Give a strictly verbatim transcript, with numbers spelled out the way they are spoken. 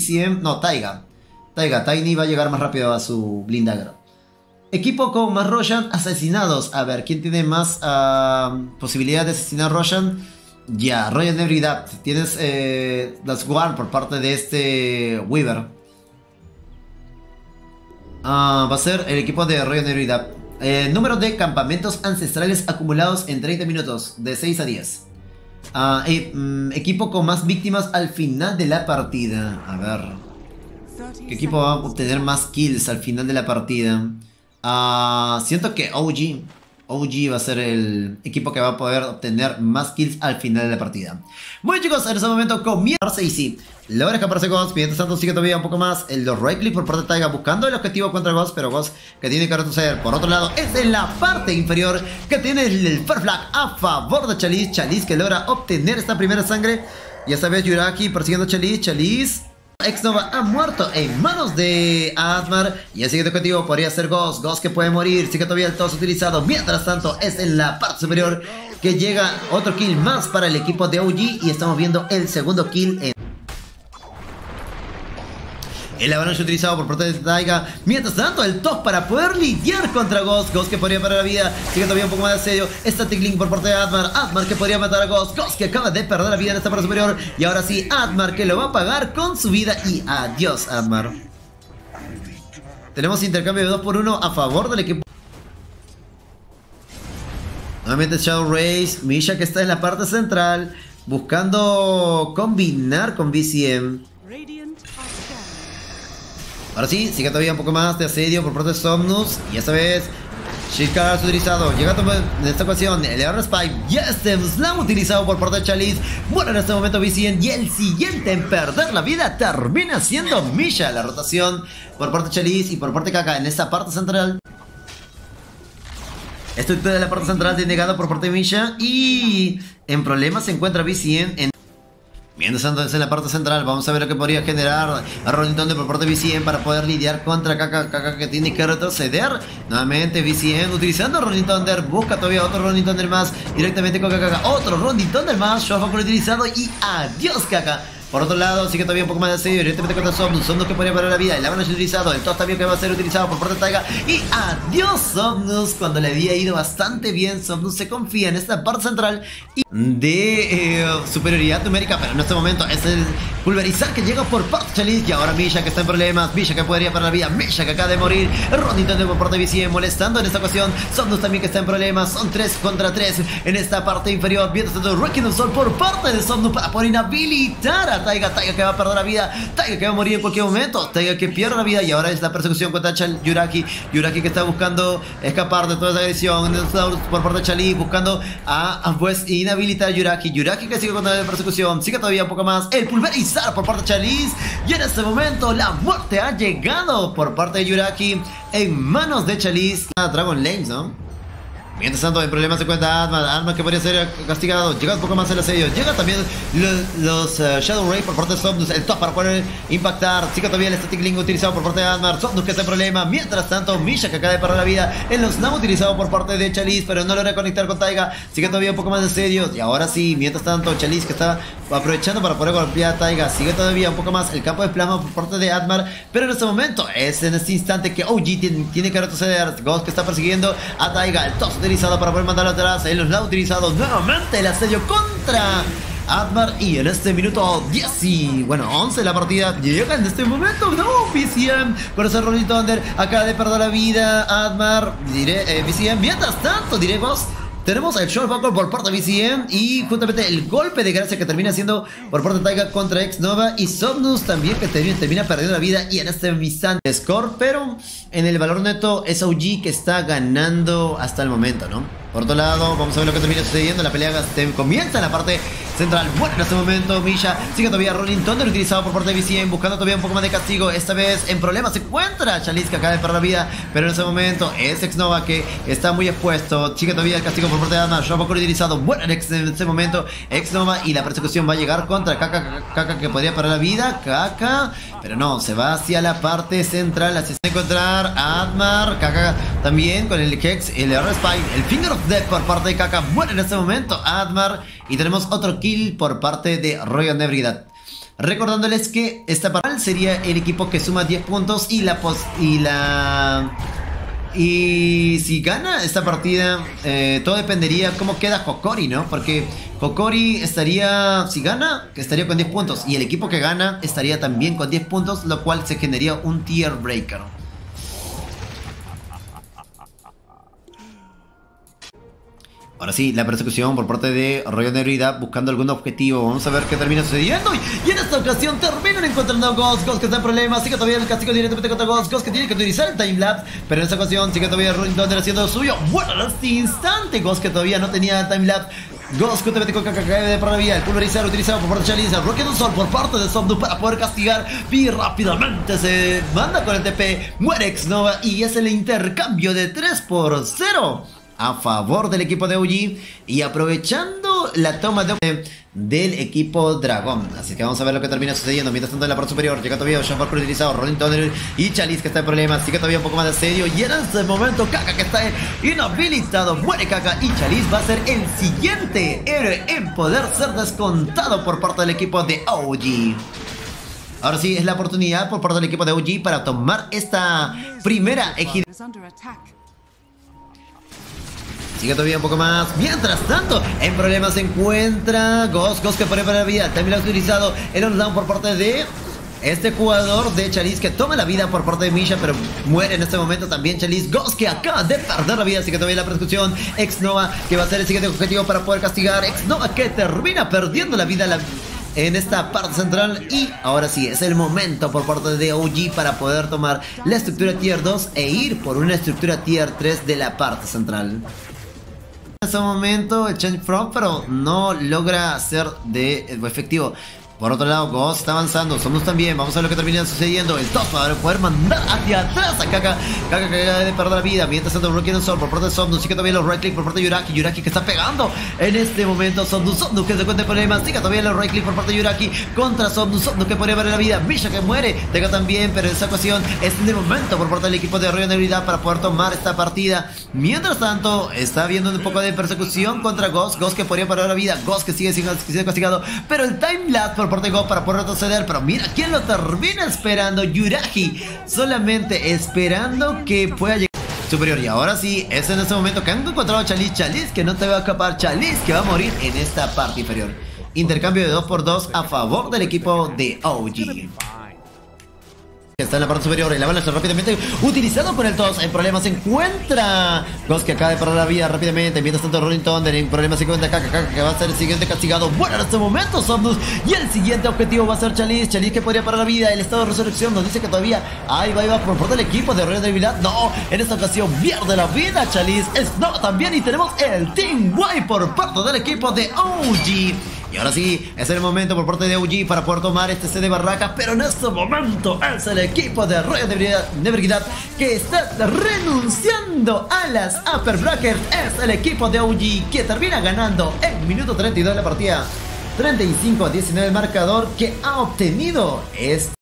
C M, no, Taiga. Taiga, Tiny va a llegar más rápido a su blindagger. Equipo con más Roshan asesinados. A ver, ¿quién tiene más uh, posibilidad de asesinar a Roshan? Ya, Royal Nebridad. Tienes eh, las Guard por parte de este Weaver. Uh, va a ser el equipo de Royal Nebridad. Eh, número de campamentos ancestrales acumulados en treinta minutos, de seis a diez. Uh, eh, mm, equipo con más víctimas al final de la partida. A ver. ¿Qué equipo va a obtener más kills al final de la partida? Uh, siento que O G. O G va a ser el equipo que va a poder obtener más kills al final de la partida. Bueno, chicos, en ese momento comienza y sí, logra escaparse Ghost. Mientras tanto sigue todavía un poco más el los right click por parte de Taiga, buscando el objetivo contra Ghost, pero Ghost que tiene que retroceder. Por otro lado, es en la parte inferior que tiene el, el Fair Flag a favor de Chalice. Chalice que logra obtener esta primera sangre. Y esta vez Yuraki persiguiendo a Chalice. Chalice X-Nova ha muerto en manos de Admar. Y el siguiente objetivo podría ser Ghost. Ghost que puede morir. Sigue todavía el toss utilizado. Mientras tanto es en la parte superior que llega otro kill más para el equipo de O G. Y estamos viendo el segundo kill en el avalanche utilizado por parte de Taiga. Mientras tanto, el top para poder lidiar contra Ghost. Ghost que podría parar la vida. Sigue todavía un poco más de asedio. Static Link por parte de Admar. Admar que podría matar a Ghost. Ghost que acaba de perder la vida en esta parte superior. Y ahora sí, Admar que lo va a pagar con su vida. Y adiós, Admar. Tenemos intercambio de dos por uno a favor del equipo. Nuevamente Shadow Race. Misha que está en la parte central, buscando combinar con B C M. Ahora sí, sigue todavía un poco más de asedio por parte de Somnus. Y esta vez Shield Cards utilizado. Llega en esta ocasión el R Spike. Y este Slam utilizado por parte de Chalice. Bueno, en este momento B C M. Y el siguiente en perder la vida termina siendo Misha. La rotación por parte de Chalice y por parte de Kaka en esta parte central. Estructura de la parte central denegada por parte de Misha. Y en problemas se encuentra B C M en... Mientras tanto, en la parte central, vamos a ver lo que podría generar a Rolling Thunder por parte de B C M para poder lidiar contra Kaka. Kaka que tiene que retroceder. Nuevamente B C M utilizando Rolling Thunder. Busca todavía otro Rolling Thunder más directamente con Kaka. Otro Rolling Thunder más. Showfall utilizado y adiós Kaka. Por otro lado, sigue todavía un poco más de asedio directamente contra Somnus. Somnus que podría parar la vida. El avalanche utilizado. El toss también que va a ser utilizado por parte de Taiga. Y adiós Somnus. Cuando le había ido bastante bien, Somnus se confía en esta parte central y de eh, superioridad numérica. Pero en este momento es el pulverizar que llega por parte de Chalice. Y ahora Misha que está en problemas. Misha que podría parar la vida. Misha que acaba de morir. Ron intentando por parte de B C M molestando en esta ocasión. Somnus también que está en problemas. Son tres contra tres en esta parte inferior. Mientras tanto, Wrecking of Soul por parte de Somnus para poder inhabilitar a Taiga. Taiga que va a perder la vida. Taiga que va a morir en cualquier momento. Taiga que pierde la vida. Y ahora es la persecución contra Chal Yuraki. Yuraki que está buscando escapar de toda esa agresión por parte de Chalice. Buscando a, a pues inhabilitar a Yuraki. Yuraki que sigue contra la persecución. Sigue todavía un poco más. El pulverizar por parte de Chalice. Y en este momento la muerte ha llegado por parte de Yuraki en manos de Chalice. Ah, Dragon Lanes, ¿no? Mientras tanto, el problema se encuentra Admar. Admar que podría ser castigado. Llega un poco más el asedio. Llega también los, los uh, Shadow Ray por parte de Somnus. El top para poder impactar. Sigue todavía el Static Link utilizado por parte de Admar. Somnus que está en problema. Mientras tanto, Misha que acaba de perder la vida. El Slam utilizado por parte de Chalice, pero no logra conectar con Taiga. Sigue todavía un poco más de asedio. Y ahora sí, mientras tanto, Chalice que está aprovechando para poder golpear a Taiga. Sigue todavía un poco más el campo de plasma por parte de Admar. Pero en este momento, es en este instante que O G tiene, tiene que retroceder. Ghost que está persiguiendo a Taiga. El toss utilizado para poder mandarlo atrás. Él los ha utilizado nuevamente el asedio contra Admar. Y en este minuto diez y bueno, once de la partida llega en este momento. No, B C M con ese Rolling Thunder acaba de perder la vida. Admar, diré, eh, B C M. Mientras tanto, diré Ghost. Tenemos el short buckle por parte de B C M y justamente el golpe de gracia que termina siendo por parte de Taiga contra X-Nova y Somnus también que termina, termina perdiendo la vida y en este instante score, pero en el valor neto es O G que está ganando hasta el momento, ¿no? Por otro lado, vamos a ver lo que termina sucediendo. La pelea comienza en la parte central. Bueno, en este momento Misha sigue todavía Rolling Thunder utilizado por parte de B C M, buscando todavía un poco más de castigo. Esta vez en problemas se encuentra Chalice que acaba de perder la vida, pero en ese momento es X-Nova que está muy expuesto. Sigue todavía el castigo por parte de Admar. Showfall utilizado. Bueno, en este momento X-Nova y la persecución va a llegar contra Kaka. Kaka que podría perder la vida. Kaka, pero no, se va hacia la parte central. Así se encontrar a Admar. Kaka también con el Hex, el R Spike, el Finger of Death por parte de Kaka. Bueno, en este momento Admar y tenemos otro kill por parte de Royal Nebridad. Recordándoles que esta partida sería el equipo que suma diez puntos y la pos y la y si gana esta partida, eh, todo dependería cómo queda Kokori, ¿no? Porque Kokori estaría, si gana, que estaría con diez puntos, y el equipo que gana estaría también con diez puntos, lo cual se generaría un tier breaker. Ahora sí, la persecución por parte de Rollo de Habilidad buscando algún objetivo. Vamos a ver qué termina sucediendo. Y en esta ocasión terminan encontrando a Ghost. Ghost que está en problemas. Sigue todavía el castigo directamente contra Ghost. Ghost que tiene que utilizar el timelapse. Pero en esta ocasión sigue todavía Rolling Thunder haciendo lo suyo. Bueno, en este instante Ghost que todavía no tenía timelapse. Ghost juntamente con K K K de por la vía. El pulverizar utilizado por parte de Chalice. Rocket un Sol por parte de Somdu para poder castigar. Y rápidamente se manda con el T P. Muere Xnova y es el intercambio de tres por cero. A favor del equipo de O G y aprovechando la toma de, del equipo Dragón. Así que vamos a ver lo que termina sucediendo. Mientras tanto en la parte superior llega todavía Ocean Parkour utilizado, Rolling Thunder y Chalice que está en problemas. Sigue todavía un poco más de asedio y en este momento Kaka que está inhabilitado. Muere Kaka y Chalice va a ser el siguiente héroe en poder ser descontado por parte del equipo de O G. Ahora sí es la oportunidad por parte del equipo de O G para tomar esta primera ejida. Sigue todavía un poco más. Mientras tanto, en problemas se encuentra Ghost. Ghost que pone para la vida. También lo ha utilizado el on down por parte de este jugador de Chalice que toma la vida por parte de Misha, pero muere en este momento también Chalice. Ghost que acaba de perder la vida. Así que todavía la persecución. Xnova que va a ser el siguiente objetivo para poder castigar. Xnova que termina perdiendo la vida la en esta parte central. Y ahora sí, es el momento por parte de O G para poder tomar la estructura tier dos e ir por una estructura tier tres de la parte central. En este momento el Change Frog, pero no logra ser de efectivo. Por otro lado, Ghost está avanzando, Somnus también. Vamos a ver lo que termina sucediendo. El top para poder mandar hacia atrás a Kaka. Kaka que de perder la vida. Mientras tanto, Rocky and Soul por parte de Somnus. Sigue todavía los right click por parte de Yuraki. Yuraki que está pegando en este momento. Somnus, Somnus que se cuenta problemas. Sigue todavía los right click por parte de Yuraki contra Somnus. Somnus que podría perder la vida. Misha que muere. Deja también, pero en esta ocasión es el momento por parte del equipo de Rollo de Habilidad para poder tomar esta partida. Mientras tanto, está habiendo un poco de persecución contra Ghost. Ghost que podría perder la vida. Ghost que sigue siendo castigado. Pero el time lapse por parte de Ghost para poder retroceder, pero mira quién lo termina esperando, Yuragi, solamente esperando que pueda llegar superior. Y ahora sí, es en este momento que han encontrado a Chalice, Chalice que no te va a escapar, Chalice que va a morir en esta parte inferior. Intercambio de dos por dos a favor del equipo de O G. Está en la parte superior, el avalanche rápidamente utilizado por el Toss. En problemas se encuentra Ghost que acaba de parar la vida rápidamente. Mientras tanto Rolling Thunder en problemas se encuentra Kaka, Kaka que va a ser el siguiente castigado. Bueno, en este momento Somnus. Y el siguiente objetivo va a ser Chalice. Chalice que podría parar la vida. El estado de resurrección nos dice que todavía ahí va, ahí va por parte del equipo de Rollo de Habilidad. No, en esta ocasión pierde la vida Chalice. Es no también y tenemos el Team Y por parte del equipo de O G. Y ahora sí, es el momento por parte de O G para poder tomar este C de Barracas. Pero en este momento es el equipo de Rollo de Habilidad que está renunciando a las Upper Brackets. Es el equipo de O G que termina ganando en minuto treinta y dos de la partida. treinta y cinco a diecinueve el marcador que ha obtenido este